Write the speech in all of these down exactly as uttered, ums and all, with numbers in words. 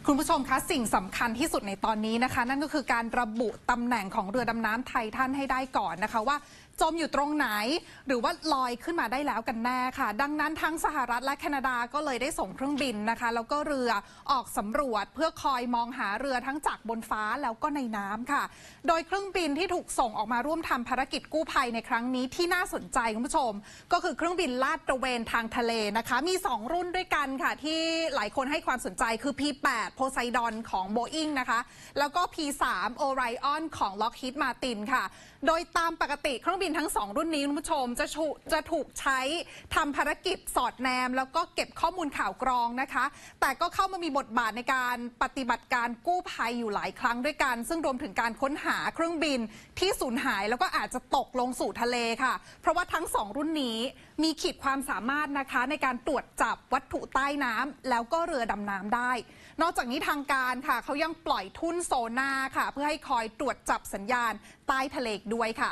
คุณผู้ชมคะสิ่งสำคัญที่สุดในตอนนี้นะคะนั่นก็คือการระบุตำแหน่งของเรือดำน้ำไททันให้ได้ก่อนนะคะว่าจมอยู่ตรงไหนหรือว่าลอยขึ้นมาได้แล้วกันแน่ค่ะดังนั้นทั้งสหรัฐและแคนาดาก็เลยได้ส่งเครื่องบินนะคะแล้วก็เรือออกสำรวจเพื่อคอยมองหาเรือทั้งจากบนฟ้าแล้วก็ในน้ำค่ะโดยเครื่องบินที่ถูกส่งออกมาร่วมทำภารกิจกู้ภัยในครั้งนี้ที่น่าสนใจคุณผู้ชมก็คือเครื่องบินลาดตระเวนทางทะเลนะคะมีสองรุ่นด้วยกันค่ะที่หลายคนให้ความสนใจคือ พี แปด Poseidon ของ Boeing นะคะแล้วก็ พี สาม Orion ของ Lockheed Martin ค่ะโดยตามปกติเครื่องบินทั้งสองรุ่นนี้คุณผู้ชมจะจะถูกใช้ทำภารกิจสอดแนมแล้วก็เก็บข้อมูลข่าวกรองนะคะแต่ก็เข้ามามีบทบาทในการปฏิบัติการกู้ภัยอยู่หลายครั้งด้วยกันซึ่งรวมถึงการค้นหาเครื่องบินที่สูญหายแล้วก็อาจจะตกลงสู่ทะเลค่ะเพราะว่าทั้งสองรุ่นนี้มีขีดความสามารถนะคะในการตรวจจับวัตถุใต้น้ำแล้วก็เรือดำน้ำได้นอกจากนี้ทางการค่ะเขายังปล่อยทุ่นโซน่าค่ะเพื่อให้คอยตรวจจับสัญญาณใต้ทะเลด้วยค่ะ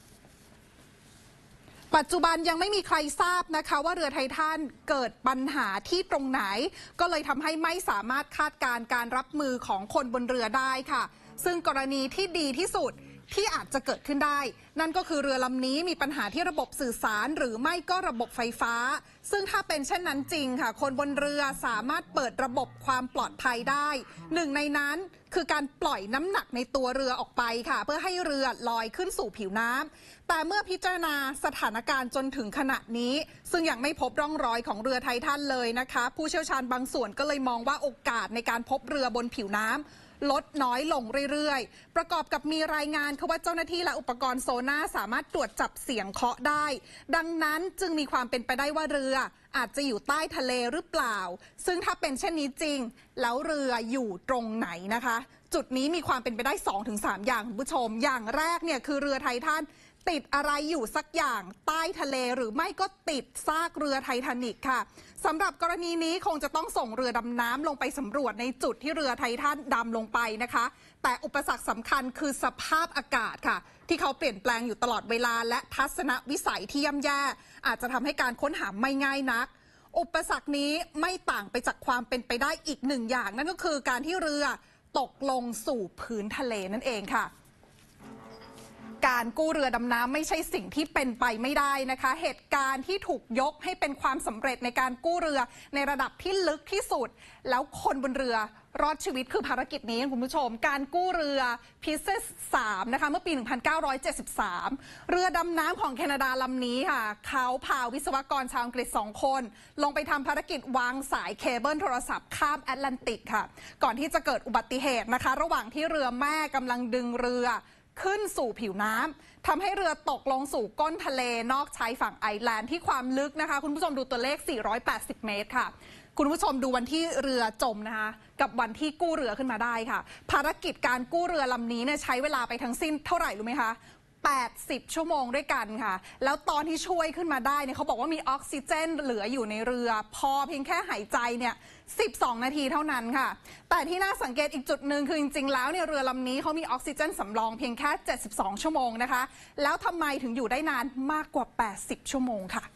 ปัจจุบันยังไม่มีใครทราบนะคะว่าเรือไททันเกิดปัญหาที่ตรงไหนก็เลยทำให้ไม่สามารถคาดการณ์การรับมือของคนบนเรือได้ค่ะซึ่งกรณีที่ดีที่สุดที่อาจจะเกิดขึ้นได้นั่นก็คือเรือลำนี้มีปัญหาที่ระบบสื่อสารหรือไม่ก็ระบบไฟฟ้าซึ่งถ้าเป็นเช่นนั้นจริงค่ะคนบนเรือสามารถเปิดระบบความปลอดภัยได้หนึ่งในนั้นคือการปล่อยน้ำหนักในตัวเรือออกไปค่ะเพื่อให้เรือลอยขึ้นสู่ผิวน้ำแต่เมื่อพิจารณาสถานการณ์จนถึงขณะนี้ซึ่งยังไม่พบร่องรอยของเรือไททันเลยนะคะผู้เชี่ยวชาญบางส่วนก็เลยมองว่าโอกาสในการพบเรือบนผิวน้ำลดน้อยลงเรื่อยๆประกอบกับมีรายงานว่าเจ้าหน้าที่และอุปกรณ์โซน่าสามารถตรวจจับเสียงเคาะได้ดังนั้นจึงมีความเป็นไปได้ว่าเรืออาจจะอยู่ใต้ทะเลหรือเปล่าซึ่งถ้าเป็นเช่นนี้จริงแล้วเรืออยู่ตรงไหนนะคะจุดนี้มีความเป็นไปได้ สองถึงสาม อย่างคุณผู้ชมอย่างแรกเนี่ยคือเรือไททันติดอะไรอยู่สักอย่างใต้ทะเลหรือไม่ก็ติดซากเรือไททานิกค่ะสำหรับกรณีนี้คงจะต้องส่งเรือดำน้ำลงไปสำรวจในจุดที่เรือไททันดำลงไปนะคะแต่อุปสรรคสำคัญคือสภาพอากาศค่ะที่เขาเปลี่ยนแปลงอยู่ตลอดเวลาและทัศนวิสัยที่ย่ำแย่อาจจะทำให้การค้นหาไม่ง่ายนักอุปสรรคนี้ไม่ต่างไปจากความเป็นไปได้อีกหนึ่งอย่างนั่นก็คือการที่เรือตกลงสู่พื้นทะเลนั่นเองค่ะการกู้เรือดำน้ำไม่ใช่สิ่งที่เป็นไปไม่ได้นะคะเหตุการณ์ที่ถูกยกให้เป็นความสำเร็จในการกู้เรือในระดับที่ลึกที่สุดแล้วคนบนเรือรอดชีวิตคือภารกิจนี้คุณผู้ชมการกู้เรือ พีเซส สามนะคะเมื่อปี หนึ่งพันเก้าร้อยเจ็ดสิบสาม เรือดำน้ำของแคนาดาลำนี้ค่ะเขาพาวิศวกรชาวอังกฤษสองคนลงไปทำภารกิจวางสายเคเบิลโทรศัพท์ข้ามแอตแลนติกค่ะก่อนที่จะเกิดอุบัติเหตุนะคะระหว่างที่เรือแม่กำลังดึงเรือขึ้นสู่ผิวน้ำทำให้เรือตกลงสู่ก้นทะเลนอกชายฝั่งไอร์แลนด์ที่ความลึกนะคะคุณผู้ชมดูตัวเลขสี่ร้อยแปดสิบเมตรค่ะคุณผู้ชมดูวันที่เรือจมนะคะกับวันที่กู้เรือขึ้นมาได้ค่ะภารกิจการกู้เรือลำนี้เนี่ยใช้เวลาไปทั้งสิ้นเท่าไหร่รู้ไหมคะแปดสิบชั่วโมงด้วยกันค่ะแล้วตอนที่ช่วยขึ้นมาได้เนี่ยเขาบอกว่ามีออกซิเจนเหลืออยู่ในเรือพอเพียงแค่หายใจเนี่ยสิบสองนาทีเท่านั้นค่ะแต่ที่น่าสังเกตอีกจุดหนึ่งคือจริงๆแล้วเนี่ยเรือลำนี้เขามีออกซิเจนสำรองเพียงแค่เจ็ดสิบสองชั่วโมงนะคะแล้วทำไมถึงอยู่ได้นานมากกว่าแปดสิบชั่วโมงค่ะ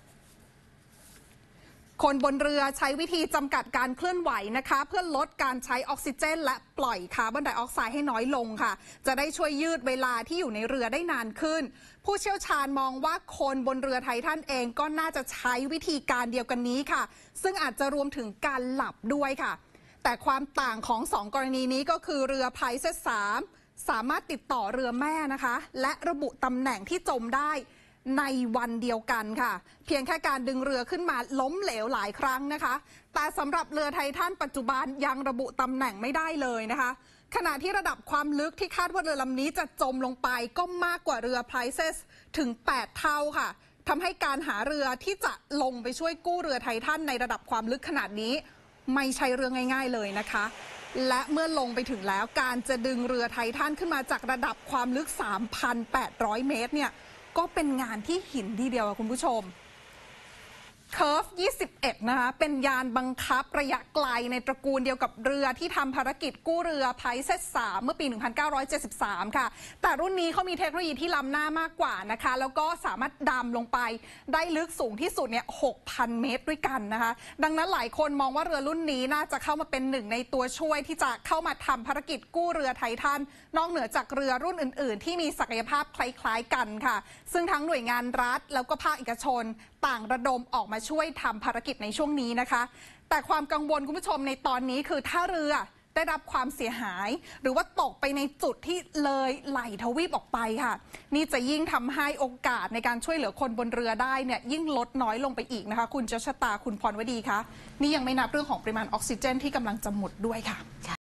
คนบนเรือใช้วิธีจำกัดการเคลื่อนไหวนะคะเพื่อลดการใช้ออกซิเจนและปล่อยคาร์บอนไดออกไซด์ให้น้อยลงค่ะจะได้ช่วยยืดเวลาที่อยู่ในเรือได้นานขึ้นผู้เชี่ยวชาญมองว่าคนบนเรือไททันเองก็น่าจะใช้วิธีการเดียวกันนี้ค่ะซึ่งอาจจะรวมถึงการหลับด้วยค่ะแต่ความต่างของสองกรณีนี้ก็คือเรือไพเซส สามสามารถติดต่อเรือแม่นะคะและระบุตำแหน่งที่จมได้ในวันเดียวกันค่ะเพียงแค่การดึงเรือขึ้นมาล้มเหลวหลายครั้งนะคะแต่สำหรับเรือไททันปัจจุบันยังระบุตำแหน่งไม่ได้เลยนะคะขณะที่ระดับความลึกที่คาดว่าเรือลำนี้จะจมลงไปก็มากกว่าเรือไพรเซสถึงแปดเท่าค่ะทำให้การหาเรือที่จะลงไปช่วยกู้เรือไททันในระดับความลึกขนาดนี้ไม่ใช่เรื่องง่ายๆเลยนะคะและเมื่อลงไปถึงแล้วการจะดึงเรือไททันขึ้นมาจากระดับความลึก สามพันแปดร้อย เมตรเนี่ยก็เป็นงานที่หินทีเดียวคุณผู้ชม Curve ยี่สิบเอ็ด นะคะเป็นยานบังคับระยะไกลในตระกูลเดียวกับเรือที่ทำภารกิจกู้เรือ Pisces สาม เมื่อปี หนึ่งพันเก้าร้อยเจ็ดสิบสาม ค่ะแต่รุ่นนี้เขามีเทคโนโลยีที่ล้ำหน้ามากกว่านะคะแล้วก็สามารถดำลงไปได้ลึกสูงที่สุดเนี่ย หกพัน เมตรด้วยกันนะคะดังนั้นหลายคนมองว่าเรือรุ่นนี้น่าจะเข้ามาเป็นหนึ่งในตัวช่วยที่จะเข้ามาทำภารกิจกู้เรือไททันนอกเหนือจากเรือรุ่นอื่นๆที่มีศักยภาพคล้ายๆกันค่ะซึ่งทั้งหน่วยงานรัฐแล้วก็ภาคเอกชนต่างระดมออกมาช่วยทำภารกิจในช่วงนี้นะคะแต่ความกังวลคุณผู้ชมในตอนนี้คือถ้าเรือได้รับความเสียหายหรือว่าตกไปในจุดที่เลยไหลทวีปออกไปค่ะนี่จะยิ่งทำให้โอกาสในการช่วยเหลือคนบนเรือได้เนี่ยยิ่งลดน้อยลงไปอีกนะคะคุณเจษตาคุณพรวดีคะนี่ยังไม่นับเรื่องของปริมาณออกซิเจนที่กำลังจะหมดด้วยค่ะ